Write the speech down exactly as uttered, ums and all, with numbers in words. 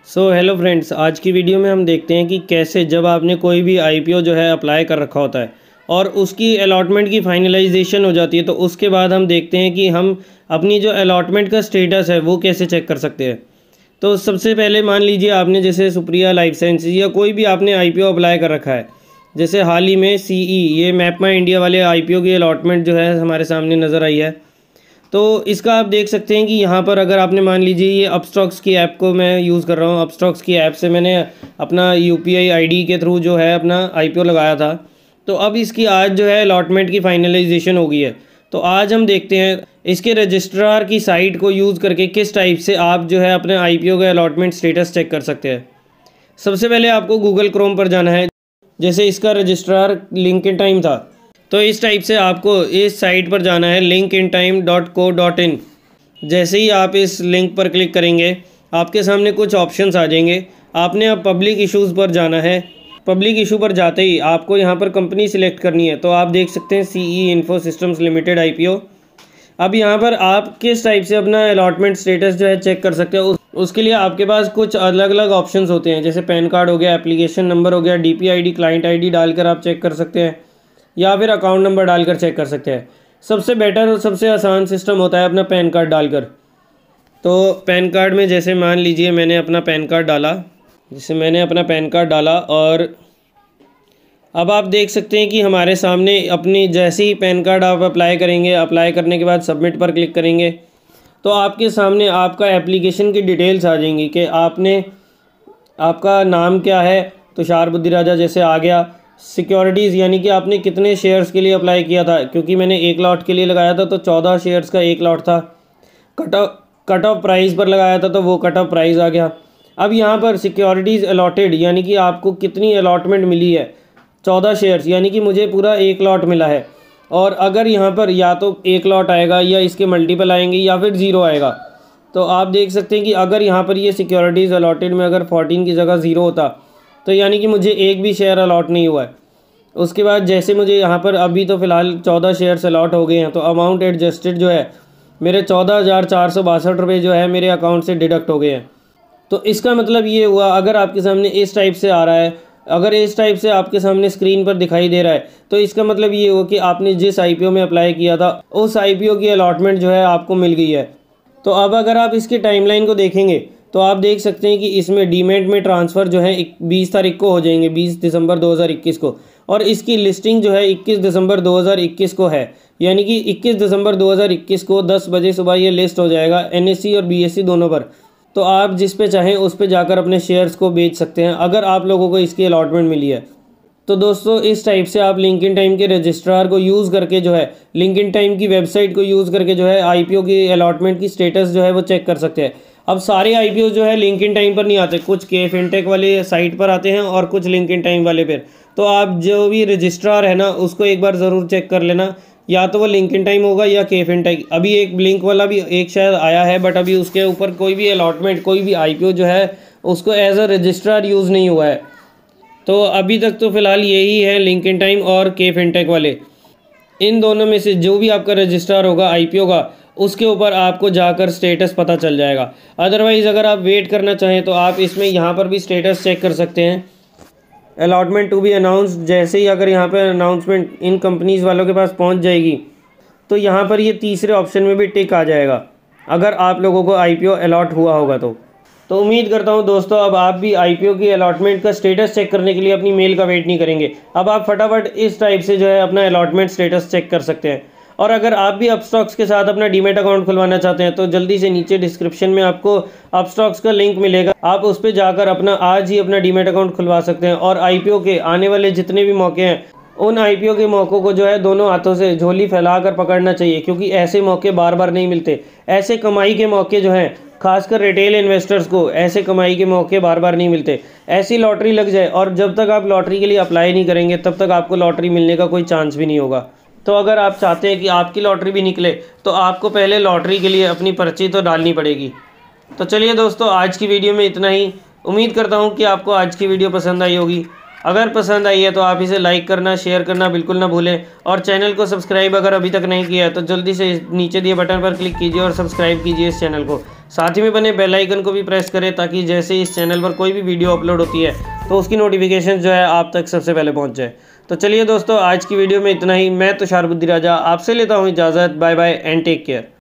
So hello friends, आज की video में हम देखते हैं कि कैसे जब आपने कोई भी आईपीओ जो है अप्लाई कर रखा होता है और उसकी अलॉटमेंट की फाइनलाइजेशन हो जाती है, तो उसके बाद हम देखते हैं कि हम अपनी जो अलॉटमेंट का स्टेटस है वो कैसे चेक कर सकते हैं। तो सबसे पहले मान लीजिए आपने जैसे सुप्रिया लाइफ साइंसेज या कोई भी आपने आईपीओ अप्लाई कर रखा है। जैसे हाल ही में सीई ये मैप माई इंडिया वाले आईपीओ की अलॉटमेंट जो है हमारे सामने नज़र आई है। तो इसका आप देख सकते हैं कि यहाँ पर अगर आपने मान लीजिए ये अपस्टॉक्स की ऐप को मैं यूज़ कर रहा हूँ, अपस्टॉक्स की ऐप से मैंने अपना यूपीआई आईडी के थ्रू जो है अपना आईपीओ लगाया था। तो अब इसकी आज जो है अलॉटमेंट की फाइनलाइजेशन हो गई है। तो आज हम देखते हैं इसके रजिस्ट्रार की साइट को यूज़ करके किस टाइप से आप जो है अपने आईपीओ का अलॉटमेंट स्टेटस चेक कर सकते हैं। सबसे पहले आपको गूगल क्रोम पर जाना है। जैसे इसका रजिस्ट्रार लिंक्डइन टाइम था, तो इस टाइप से आपको इस साइट पर जाना है Link In time dot co dot in. जैसे ही आप इस लिंक पर क्लिक करेंगे आपके सामने कुछ ऑप्शंस आ जाएंगे। आपने अब पब्लिक इश्यूज़ पर जाना है। पब्लिक इशू पर जाते ही आपको यहाँ पर कंपनी सिलेक्ट करनी है। तो आप देख सकते हैं CE info systems limited IPO. अब यहाँ पर आप किस टाइप से अपना अलॉटमेंट स्टेटस जो है चेक कर सकते हो, उसके लिए आपके पास कुछ अलग अलग ऑप्शंस होते हैं। जैसे पैन कार्ड हो गया, एप्लीकेशन नंबर हो गया, डीपी आईडी, क्लाइंट आईडी डालकर आप चेक कर सकते हैं या फिर अकाउंट नंबर डालकर चेक कर सकते हैं। सबसे बेटर और सबसे आसान सिस्टम होता है अपना पैन कार्ड डालकर। तो पैन कार्ड में जैसे मान लीजिए मैंने अपना पैन कार्ड डाला, जैसे मैंने अपना पैन कार्ड डाला और अब आप देख सकते हैं कि हमारे सामने अपनी जैसे ही पैन कार्ड आप अप्लाई करेंगे, अप्लाई करने के बाद सबमिट पर क्लिक करेंगे तो आपके सामने आपका एप्लीकेशन की डिटेल्स आ जाएंगी कि आपने आपका नाम क्या है, तुषार बुद्धिराजा जैसे आ गया। सिक्योरिटीज़ यानी कि आपने कितने शेयर्स के लिए अप्लाई किया था, क्योंकि मैंने एक लॉट के लिए लगाया था तो चौदह शेयर्स का एक लॉट था। Cut off cut off price पर लगाया था तो वो कट ऑफ प्राइस आ गया। अब यहाँ पर सिक्योरिटीज़ अलॉटेड यानी कि आपको कितनी अलॉटमेंट मिली है, चौदह शेयर्स यानी कि मुझे पूरा एक लॉट मिला है। और अगर यहाँ पर या तो एक लॉट आएगा या इसके मल्टीपल आएंगे या फिर ज़ीरो आएगा। तो आप देख सकते हैं कि अगर यहाँ पर ये सिक्योरिटीज़ अलॉटेड में अगर फोर्टीन की जगह ज़ीरो होता तो यानी कि मुझे एक भी शेयर अलॉट नहीं हुआ है। उसके बाद जैसे मुझे यहाँ पर अभी तो फ़िलहाल चौदह शेयर्स अलॉट हो गए हैं, तो अमाउंट एडजस्टेड जो है मेरे चौदह हज़ार चार सौ बासठ रुपये जो है मेरे अकाउंट से डिडक्ट हो गए हैं। तो इसका मतलब ये हुआ, अगर आपके सामने इस टाइप से आ रहा है, अगर इस टाइप से आपके सामने स्क्रीन पर दिखाई दे रहा है, तो इसका मतलब ये हुआ कि आपने जिस आईपीओ में अप्लाई किया था उस आईपीओ की अलॉटमेंट जो है आपको मिल गई है। तो अब अगर आप इसकी टाइमलाइन को देखेंगे तो आप देख सकते हैं कि इसमें डीमेट में ट्रांसफ़र जो है बीस तारीख को हो जाएंगे, बीस दिसंबर दो हज़ार इक्कीस को। और इसकी लिस्टिंग जो है इक्कीस दिसंबर दो हज़ार इक्कीस को है, यानी कि इक्कीस दिसंबर दो हज़ार इक्कीस को दस बजे सुबह ये लिस्ट हो जाएगा एनएससी और बीएससी दोनों पर। तो आप जिस पे चाहें उस पे जाकर अपने शेयर्स को बेच सकते हैं अगर आप लोगों को इसकी अलॉटमेंट मिली है। तो दोस्तों इस टाइप से आप लिंक्डइन टाइम के रजिस्ट्रार को यूज़ करके जो है लिंक्डइन टाइम की वेबसाइट को यूज़ करके जो है आईपीओ की अलॉटमेंट की स्टेटस जो है वो चेक कर सकते हैं। अब सारे आईपीओ जो है लिंक्डइन टाइम पर नहीं आते, कुछ के फिनटेक वाले साइट पर आते हैं और कुछ लिंक्डइन टाइम वाले पर। तो आप जो भी रजिस्ट्रार है ना उसको एक बार ज़रूर चेक कर लेना, या तो वो लिंक्डइन टाइम होगा या के फिनटेक। अभी एक लिंक वाला भी एक शायद आया है, बट अभी उसके ऊपर कोई भी अलॉटमेंट कोई भी आईपीओ जो है उसको एज अ रजिस्ट्रार यूज़ नहीं हुआ है। तो अभी तक तो फ़िलहाल यही है लिंक्डइन टाइम और के फिनटेक वाले। इन दोनों में से जो भी आपका रजिस्ट्रार होगा आईपीओ का उसके ऊपर आपको जाकर स्टेटस पता चल जाएगा। अदरवाइज़ अगर आप वेट करना चाहें तो आप इसमें यहाँ पर भी स्टेटस चेक कर सकते हैं, अलॉटमेंट टू बी अनाउंस्ड। जैसे ही अगर यहाँ पर अनाउंसमेंट इन कंपनीज़ वालों के पास पहुँच जाएगी तो यहाँ पर ये तीसरे ऑप्शन में भी टिक आ जाएगा अगर आप लोगों को आईपीओ अलॉट हुआ होगा तो। तो उम्मीद करता हूँ दोस्तों अब आप भी आईपीओ की अलॉटमेंट का स्टेटस चेक करने के लिए अपनी मेल का वेट नहीं करेंगे। अब आप फटाफट इस टाइप से जो है अपना अलॉटमेंट स्टेटस चेक कर सकते हैं। और अगर आप भी अपस्टॉक्स के साथ अपना डीमेट अकाउंट खुलवाना चाहते हैं तो जल्दी से नीचे डिस्क्रिप्शन में आपको अपस्टॉक्स का लिंक मिलेगा, आप उस पर जाकर अपना आज ही अपना डीमेट अकाउंट खुलवा सकते हैं। और आईपीओ के आने वाले जितने भी मौके हैं उन आईपीओ के मौक़ों को जो है दोनों हाथों से झोली फैलाकर पकड़ना चाहिए, क्योंकि ऐसे मौके बार बार नहीं मिलते। ऐसे कमाई के मौके जो हैं खासकर रिटेल इन्वेस्टर्स को ऐसे कमाई के मौके बार बार नहीं मिलते। ऐसी लॉटरी लग जाए और जब तक आप लॉटरी के लिए अप्लाई नहीं करेंगे तब तक आपको लॉटरी मिलने का कोई चांस भी नहीं होगा। तो अगर आप चाहते हैं कि आपकी लॉटरी भी निकले तो आपको पहले लॉटरी के लिए अपनी पर्ची तो डालनी पड़ेगी। तो चलिए दोस्तों आज की वीडियो में इतना ही। उम्मीद करता हूँ कि आपको आज की वीडियो पसंद आई होगी। अगर पसंद आई है तो आप इसे लाइक करना, शेयर करना बिल्कुल ना भूलें। और चैनल को सब्सक्राइब अगर अभी तक नहीं किया है तो जल्दी से नीचे दिए बटन पर क्लिक कीजिए और सब्सक्राइब कीजिए इस चैनल को। साथ ही में बने बेल आइकन को भी प्रेस करें ताकि जैसे इस चैनल पर कोई भी वीडियो अपलोड होती है तो उसकी नोटिफिकेशन जो है आप तक सबसे पहले पहुंच जाए। तो चलिए दोस्तों, आज की वीडियो में इतना ही। मैं तुषार बुद्धि राजा आपसे लेता हूं इजाज़त। Bye bye and take care.